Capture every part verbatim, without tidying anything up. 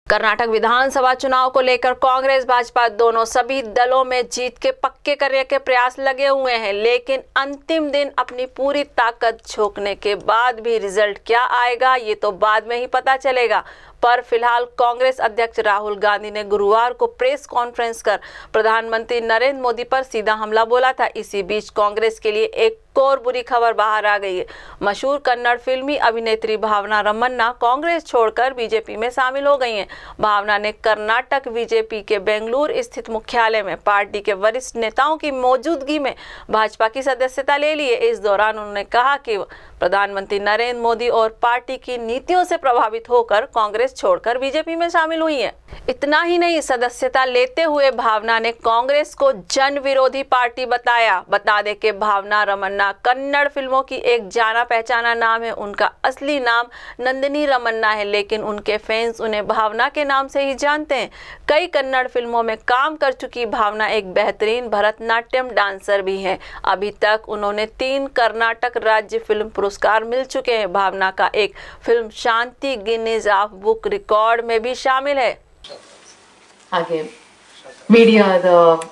कर्नाटक विधानसभा चुनाव को लेकर कांग्रेस भाजपा दोनों सभी दलों में जीत के पक्के करने के प्रयास लगे हुए हैं, लेकिन अंतिम दिन अपनी पूरी ताकत झोंकने के बाद भी रिजल्ट क्या आएगा ये तो बाद में ही पता चलेगा। पर फिलहाल कांग्रेस अध्यक्ष राहुल गांधी ने गुरुवार को प्रेस कॉन्फ्रेंस कर प्रधानमंत्री नरेंद्र मोदी पर सीधा हमला बोला था। इसी बीच कांग्रेस के लिए एक और बुरी खबर बाहर आ गई है। मशहूर कन्नड़ फिल्मी अभिनेत्री भावना रमन्ना कांग्रेस छोड़कर बीजेपी में शामिल हो गई हैं। भावना ने कर्नाटक बीजेपी के बेंगलुरु स्थित मुख्यालय में पार्टी के वरिष्ठ नेताओं की मौजूदगी में भाजपा की सदस्यता ले ली है। इस दौरान उन्होंने कहा कि प्रधानमंत्री नरेंद्र मोदी और पार्टी की नीतियों से प्रभावित होकर कांग्रेस छोड़कर बीजेपी में शामिल हुई है। इतना ही नहीं, सदस्यता लेते हुए भावना ने कांग्रेस को जन विरोधी पार्टी बताया। बता दें कि भावना रमन्ना कन्नड़ फिल्मों की एक जाना पहचाना नाम है। उनका असली नाम नंदिनी रमन्ना है, लेकिन उनके फैंस उन्हें भावना के नाम से ही जानते हैं। कई कन्नड़ फिल्मों में काम कर चुकी भावना एक बेहतरीन भरतनाट्यम डांसर भी है। अभी तक उन्होंने तीन कर्नाटक राज्य फिल्म पुरस्कार मिल चुके हैं। भावना का एक film Shanti Guinness of book record में भी शामिल है। ಹಾಗೆ ಮೀಡಿಯಾದ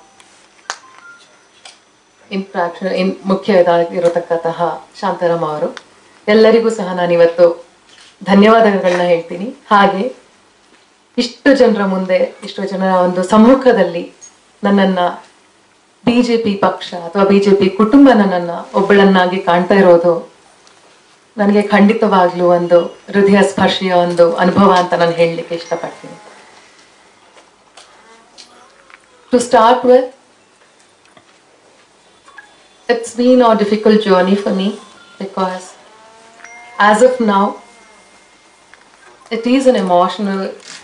ಇಂಟ್ರಾಕ್ಷನ್ ಇನ್ ಮುಖ್ಯ ಇದಾಗಿರತಕ್ಕಂತಹ ಶಾಂತಾರಾಮ್ ಅವರು ಎಲ್ಲರಿಗೂ ಸಹ ನಾನು ಇವತ್ತು ಧನ್ಯವಾದಗಳನ್ನ ಹೇಳ್ತೀನಿ। ಹಾಗೆ ಇಷ್ಟು ಜನರ ಮುಂದೆ ಇಷ್ಟು ಜನರ ಒಂದು ಸಮ್ಮುಖದಲ್ಲಿ ನನ್ನನ್ನ ಬಿಜೆಪಿ ಪಕ್ಷ ಅಥವಾ ಬಿಜೆಪಿ ಕುಟುಂಬ ನನ್ನನ್ನ ಒಬ್ಬಳನ್ನಾಗಿ ಕಾಣ್ತಾ ಇರೋದು ನನಗೆ ಖಂಡಿತವಾಗ್ಲೂ ಒಂದು ಹೃದಯ ಸ್ಪರ್ಶಿಯ ಒಂದು ಅನುಭವ ಅಂತ ನಾನು ಹೇಳಲಿಕ್ಕೆ ಇಷ್ಟಪಡ್ತೀನಿ। To start with, it's been a difficult journey for me because as of now, it is an emotional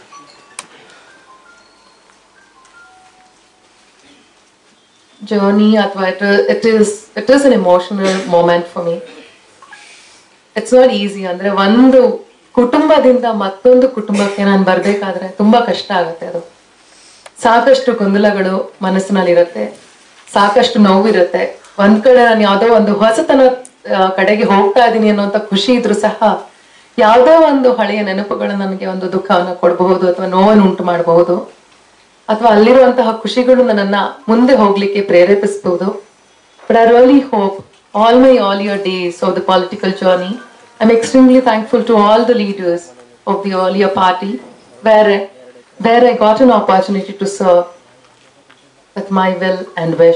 journey, it is, it is an emotional moment for me. It's not easy. ಅಂದ್ರೆ ಒಂದು ಕುಟುಂಬದಿಂದ ಮತ್ತೊಂದು ಕುಟುಂಬಕ್ಕೆ ನಾನು ಬರಬೇಕಾದ್ರೆ ತುಂಬಾ ಕಷ್ಟ ಆಗುತ್ತೆ। ಅದು ಸಾಕಷ್ಟು ಗೊಂದಲಗಳು ಮನಸ್ಸಿನಲ್ಲಿರುತ್ತೆ, ಸಾಕಷ್ಟು ನೋವಿರುತ್ತೆ। ಒಂದ್ ಕಡೆ ನಾನು ಯಾವುದೋ ಒಂದು ಹೊಸತನ ಕಡೆಗೆ ಹೋಗ್ತಾ ಇದ್ದೀನಿ ಅನ್ನೋಂಥ ಖುಷಿ ಇದ್ರೂ ಸಹ ಯಾವುದೋ ಒಂದು ಹಳೆಯ ನೆನಪುಗಳು ನನಗೆ ಒಂದು ದುಃಖವನ್ನು ಕೊಡಬಹುದು ಅಥವಾ ನೋವನ್ನು ಉಂಟು ಮಾಡಬಹುದು, ಅಥವಾ ಅಲ್ಲಿರುವಂತಹ ಖುಷಿಗಳು ನನ್ನನ್ನ ಮುಂದೆ ಹೋಗ್ಲಿಕ್ಕೆ ಪ್ರೇರೇಪಿಸಬಹುದು। But I really hope all my earlier days of the political journey, I'm extremely thankful to all the leaders of the earlier party where where I got an opportunity to serve with my will and wish.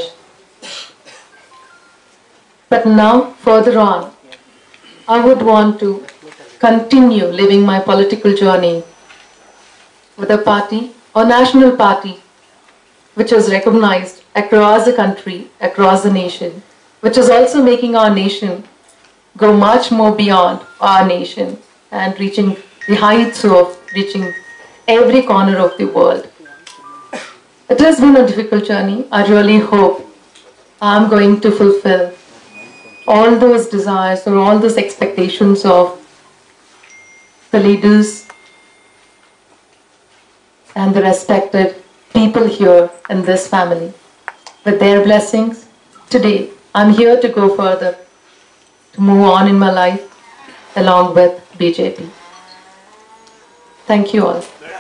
But now, further on, I would want to continue living my political journey with a party or national party which is recognized across the country, across the nation, which is also making our nation go much more beyond our nation and reaching the heights of reaching every corner of the world. It has been a difficult journey. I really hope I'm going to fulfill all those desires or all those expectations of the leaders and the respected people here in this family. With their blessings, today I'm here to go further, to move on in my life along with B J P. Thank you all.